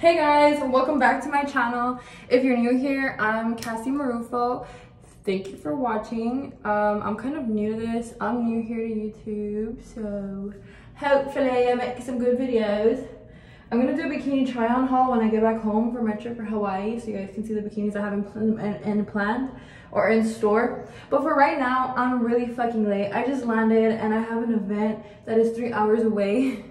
Hey guys, welcome back to my channel. If you're new here, I'm Cassie Marufo. Thank you for watching. I'm kind of new to this. I'm new here to YouTube, so hopefully I make some good videos. I'm gonna do a bikini try on haul when I get back home for my trip for Hawaii, so you guys can see the bikinis I have in planned or in store. But for right now, I'm really fucking late. I just landed and I have an event that is 3 hours away.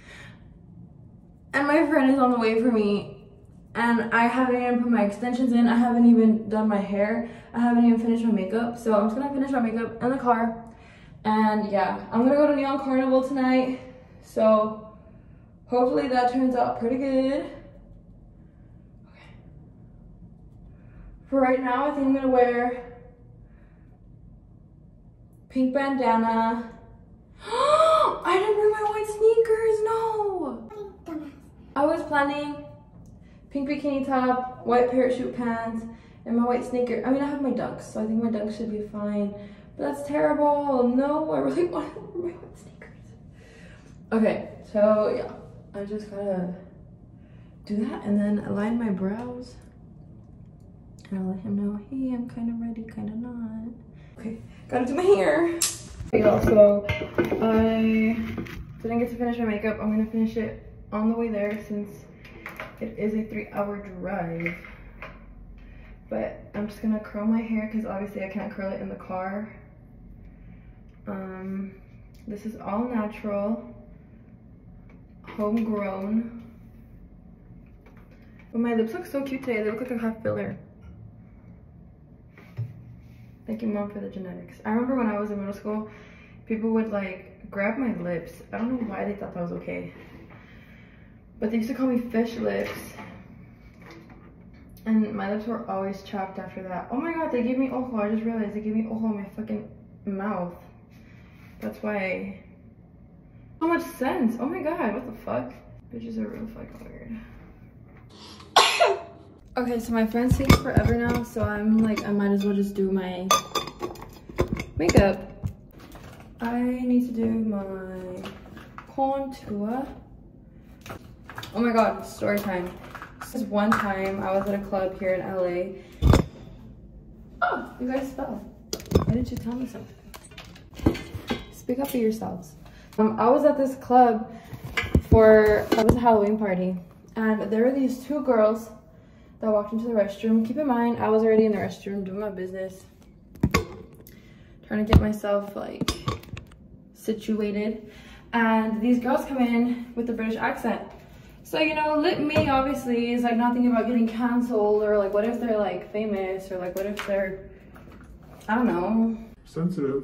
And my friend is on the way for me, and I haven't even put my extensions in. I haven't even done my hair. I haven't even finished my makeup. So I'm just gonna finish my makeup in the car. And yeah, I'm gonna go to Neon Carnival tonight. So hopefully that turns out pretty good. Okay. For right now, I think I'm gonna wear pink bandana. I didn't bring my white sneakers, no! I was planning pink bikini top, white parachute pants, and my white sneaker. I mean, I have my dunks, so I think my dunks should be fine. But that's terrible. No, I really want to wear my white sneakers. Okay, so yeah, I just gotta do that and then align my brows. And I'll let him know, hey, I'm kind of ready, kind of not. Okay, gotta do my hair. Okay, y'all, so I didn't get to finish my makeup. I'm gonna finish it on the way there since it is a 3-hour drive. But I'm just gonna curl my hair because obviously I can't curl it in the car. This is all natural, homegrown. But my lips look so cute today. They look like I have filler. Thank you, Mom, for the genetics. I remember when I was in middle school, people would like grab my lips. I don't know why they thought that was okay. But they used to call me fish lips. And my lips were always chapped after that. Oh my god, they gave me ojo. I just realized they gave me ojo in my fucking mouth. That's why. So much sense. Oh my god, what the fuck? Bitches are real fucking weird. Okay, so my friend's taking forever now, so I'm like, I might as well just do my makeup. I need to do my contour. Oh my god, story time. This is one time I was at a club here in LA. Oh, you guys fell. Why didn't you tell me something? Speak up for yourselves. I was at this club for, it was a Halloween party. And there were these two girls that walked into the restroom. Keep in mind, I was already in the restroom doing my business. Trying to get myself like situated. And these girls come in with the British accent. So, you know, me obviously is like not thinking about getting canceled, or like what if they're like famous, or like what if they're, I don't know, sensitive.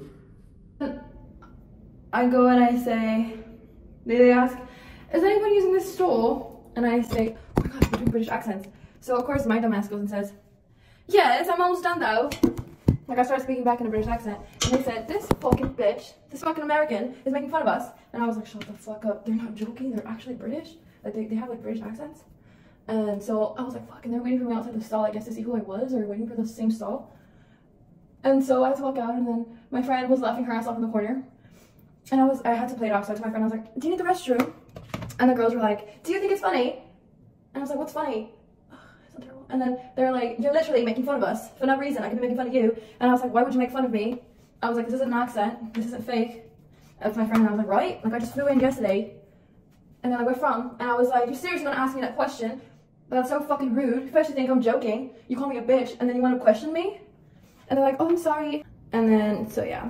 I go and I say, they ask, is anyone using this stool? And I say, oh my god, we're doing British accents. So of course my dumbass goes and says, yes, I'm almost done though. Like I started speaking back in a British accent, and they said, this fucking bitch, this fucking American is making fun of us. And I was like, shut the fuck up, they're not joking, they're actually British. Like they have like British accents. And so I was like, fuck, and they're waiting for me outside the stall, I guess, to see who I was, or waiting for the same stall. And so I had to walk out, and then my friend was laughing her ass off in the corner. And I had to play it off, so I told my friend, I was like, do you need the restroom? And the girls were like, do you think it's funny? And I was like, what's funny? So terrible. And then they're like, you're literally making fun of us for no reason. I could be making fun of you. And I was like, why would you make fun of me? I was like, this isn't an accent. This isn't fake. That's my friend, and I was like, right? Like, I just flew in yesterday. And they're like, where from? And I was like, you're seriously gonna ask me that question? But that's so fucking rude. You especially think I'm joking. You call me a bitch, and then you want to question me? And they're like, oh, I'm sorry. And then, so yeah.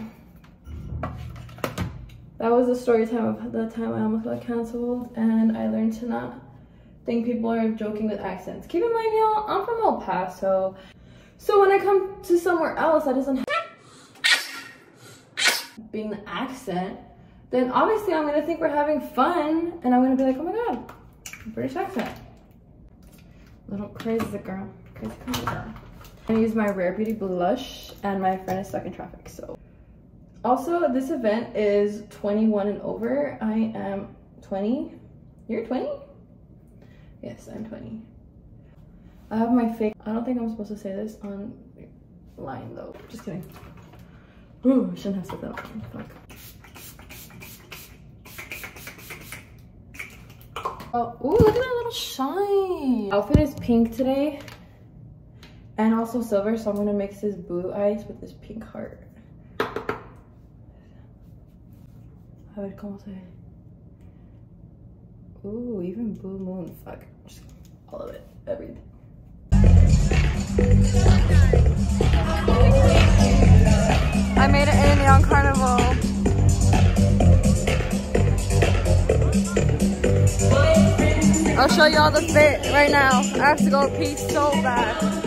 That was the story time of the time I almost got canceled, and I learned to not think people are joking with accents. Keep in mind, y'all, I'm from El Paso. So when I come to somewhere else that doesn't have being the accent, then obviously I'm gonna think we're having fun, and I'm gonna be like, oh my god, British accent. Little crazy girl, crazy girl. I'm gonna use my Rare Beauty blush, and my friend is stuck in traffic, so. Also, this event is 21 and over. I am 20. You're 20? Yes, I'm 20. I have my fake, I don't think I'm supposed to say this online though. Just kidding. Ooh, I shouldn't have said that. Fuck. Oh, ooh, look at that little shine. Outfit is pink today. And also silver, so I'm gonna mix this blue ice with this pink heart. A ver cómo se ve. Ooh, even blue moon. Fuck. Just all of it. Everything. I made it in Neon Carnival. I'll show you all the fit right now. I have to go pee so bad.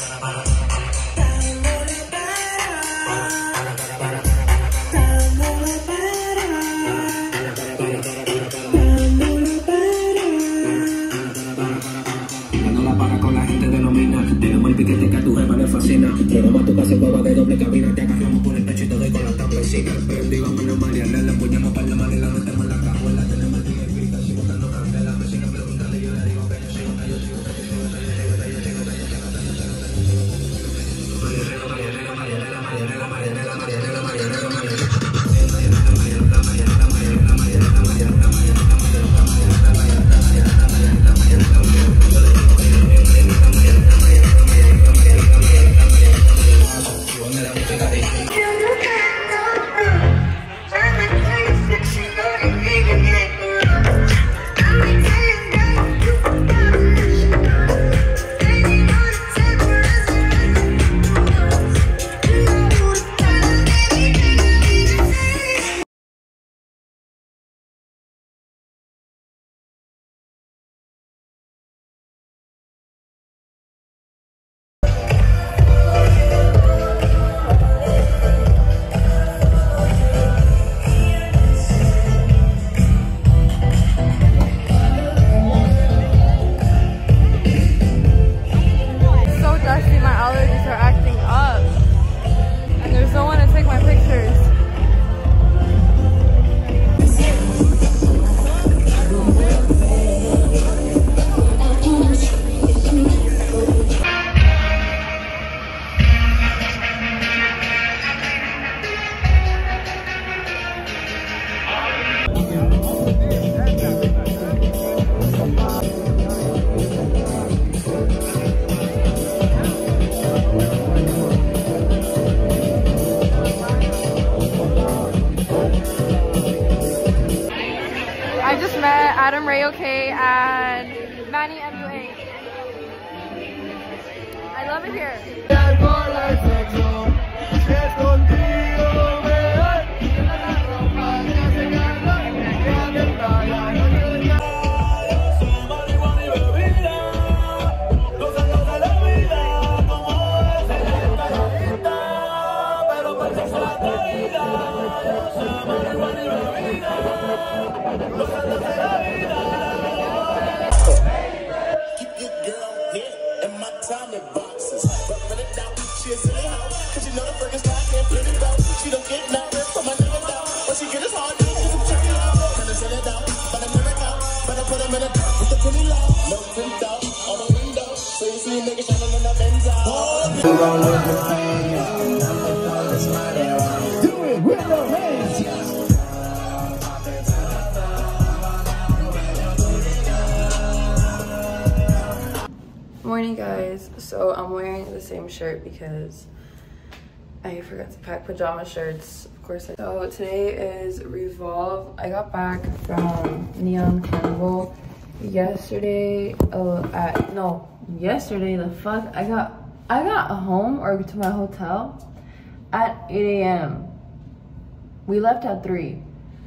Piquete que a tu jefa le fascina. Llegamos a tu casa boba de doble cabina. Te agarramos por el pecho y te doy con la tabla encima. Prendí, vámonos Mariana. La empuñamos para la mano y la metemos en la cajuela. Tenemos el día y grita. Sigo dando candela. Me siguen preguntando y yo le digo que yo sigo. Yo sigo. Adam Ray OK and Manny MUA. I love it here. Morning guys, so I'm wearing the same shirt because I forgot to pack pajama shirts, of course. So today is Revolve. I got back from Neon Carnival yesterday. Yesterday the fuck I got home or to my hotel at 8 a.m. We left at 3.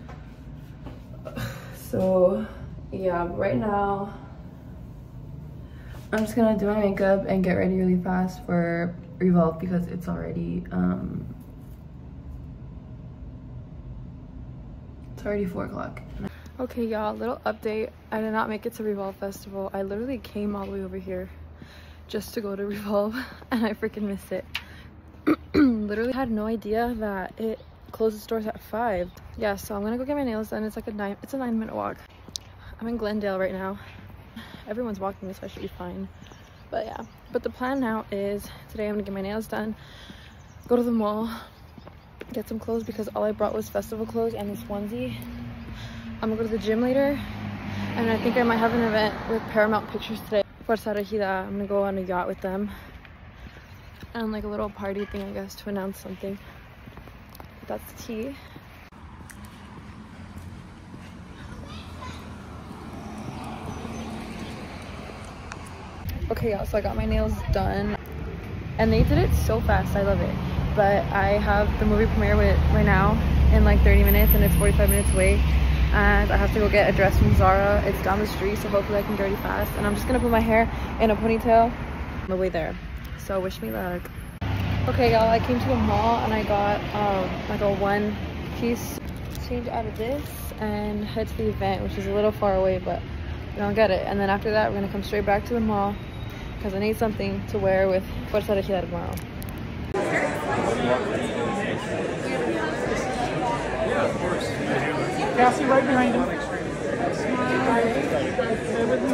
So yeah, right now I'm just gonna do my makeup and get ready really fast for Revolve because it's already 4 o'clock. Okay y'all, little update. I did not make it to Revolve Festival. I literally came all the way over here just to go to Revolve and I freaking missed it. Literally had no idea that it closes doors at 5. Yeah, so I'm gonna go get my nails done. It's like a 9-minute walk. I'm in Glendale right now. Everyone's walking, so I should be fine. But yeah, but the plan now is today I'm gonna get my nails done, go to the mall, get some clothes because all I brought was festival clothes and this onesie. I'm gonna go to the gym later And I think I might have an event with Paramount Pictures today. Fuerza Regida. I'm gonna go on a yacht with them. And like a little party thing, I guess, to announce something. That's tea. Okay, y'all, so I got my nails done. And they did it so fast, I love it. But I have the movie premiere right now in like 30 minutes and it's 45 minutes away. And I have to go get a dress from Zara. It's down the street, so hopefully I can get ready fast. And I'm just gonna put my hair in a ponytail on the way there. So wish me luck. Okay, y'all, I came to the mall and I got like a one-piece change out of this and head to the event, which is a little far away, but you don't get it. And then after that, we're gonna come straight back to the mall because I need something to wear with Fuerza Regida tomorrow. Cassie, right behind him. Stay with me.